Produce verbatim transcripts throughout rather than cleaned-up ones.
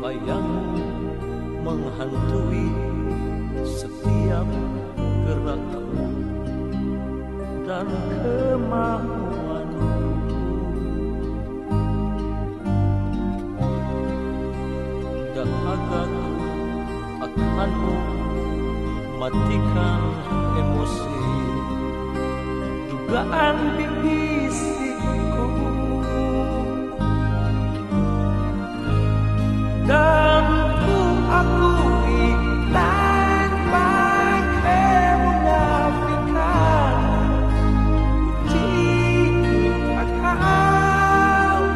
bayangmu menghantui setiap gerakku dan kemauanku. Dahagaku akanmu matikan emosi, dugaan bisikku, dan ku akui tanpa kemunafikan, jika kau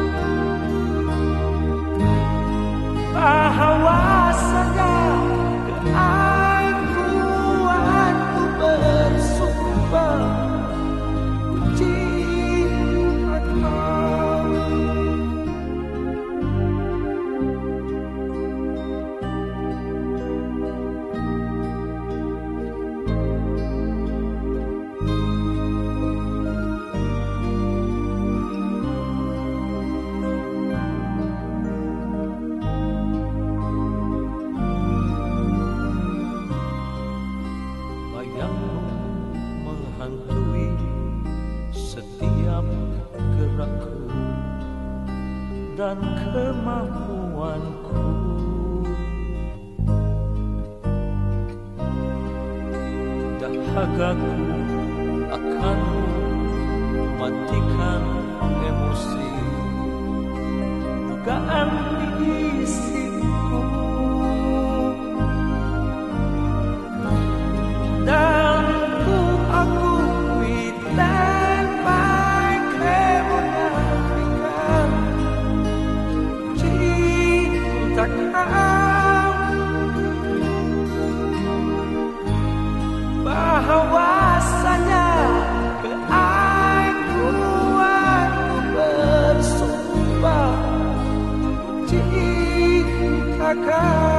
bahwasanya keangkuhanku bersumpah jika kau menghantui setiap gerakku dan kemauanku. Dahagaku akanmu matikan emosi, dugaan bisikku, dan ku akui tanpa kemunafikan, cinta kau bahwasanya keangkuhanku bersumpah jika kau